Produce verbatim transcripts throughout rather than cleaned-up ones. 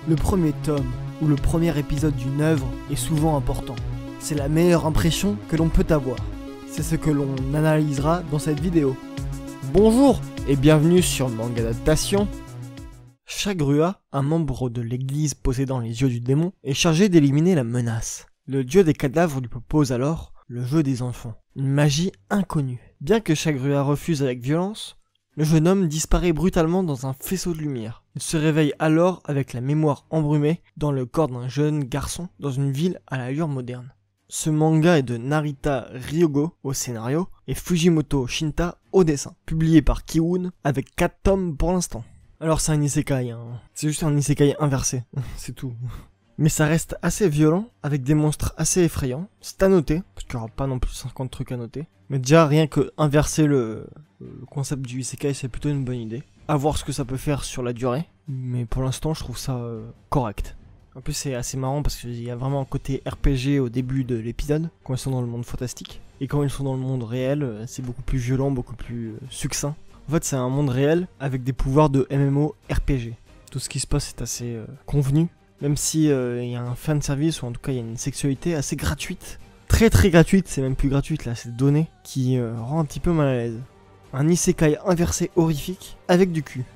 Le premier tome ou le premier épisode d'une œuvre est souvent important. C'est la meilleure impression que l'on peut avoir. C'est ce que l'on analysera dans cette vidéo. Bonjour et bienvenue sur Manga Adaptation. Shagrua, un membre de l'église possédant les yeux du démon, est chargé d'éliminer la menace. Le dieu des cadavres lui propose alors le jeu des enfants, une magie inconnue. Bien que Shagrua refuse avec violence, le jeune homme disparaît brutalement dans un faisceau de lumière. Il se réveille alors avec la mémoire embrumée dans le corps d'un jeune garçon dans une ville à l'allure moderne. Ce manga est de Narita Ryogo au scénario et Fujimoto Shinta au dessin, publié par Kiun avec quatre tomes pour l'instant. Alors c'est un isekai, hein. C'est juste un isekai inversé, c'est tout. Mais ça reste assez violent, avec des monstres assez effrayants. C'est à noter, parce qu'il n'y aura pas non plus cinquante trucs à noter. Mais déjà, rien que inverser le, le concept du isekai, c'est plutôt une bonne idée. À voir ce que ça peut faire sur la durée. Mais pour l'instant, je trouve ça euh, correct. En plus, c'est assez marrant parce qu'il y a vraiment un côté R P G au début de l'épisode, quand ils sont dans le monde fantastique. Et quand ils sont dans le monde réel, c'est beaucoup plus violent, beaucoup plus euh, succinct. En fait, c'est un monde réel avec des pouvoirs de M M O R P G. Tout ce qui se passe est assez euh, convenu. Même si euh, y a un fanservice, ou en tout cas il y a une sexualité assez gratuite. Très très gratuite, c'est même plus gratuite là, c'est donné, qui euh, rend un petit peu mal à l'aise. Un isekai inversé horrifique, avec du cul.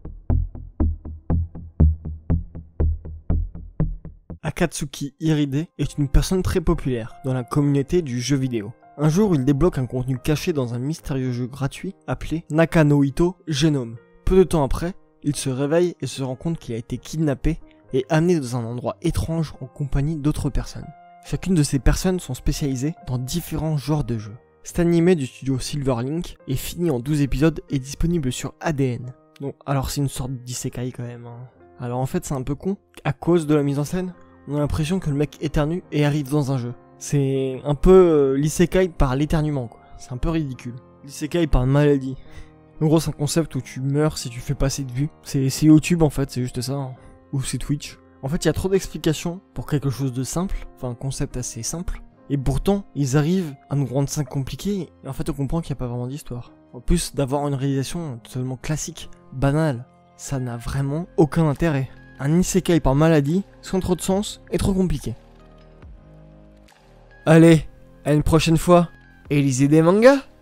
Akatsuki Hiride est une personne très populaire dans la communauté du jeu vidéo. Un jour, il débloque un contenu caché dans un mystérieux jeu gratuit appelé Nakanohito Genome. Peu de temps après, il se réveille et se rend compte qu'il a été kidnappé et amené dans un endroit étrange en compagnie d'autres personnes. Chacune de ces personnes sont spécialisées dans différents genres de jeux. Cet animé du studio Silverlink est fini en douze épisodes et disponible sur A D N. Donc, alors c'est une sorte d'isekai quand même. Hein. Alors en fait c'est un peu con, à cause de la mise en scène, on a l'impression que le mec éternue et arrive dans un jeu. C'est un peu euh, l'isekai par l'éternuement quoi, c'est un peu ridicule. L'isekai par maladie. En gros c'est un concept où tu meurs si tu fais pas assez de vues. C'est YouTube en fait, c'est juste ça. Hein. Ou c'est Twitch. En fait, il y a trop d'explications pour quelque chose de simple, enfin un concept assez simple, et pourtant, ils arrivent à nous rendre ça compliqué, et en fait, on comprend qu'il n'y a pas vraiment d'histoire. En plus d'avoir une réalisation totalement classique, banale, ça n'a vraiment aucun intérêt. Un isekai par maladie, sans trop de sens, et trop compliqué. Allez, à une prochaine fois, et lisez des mangas!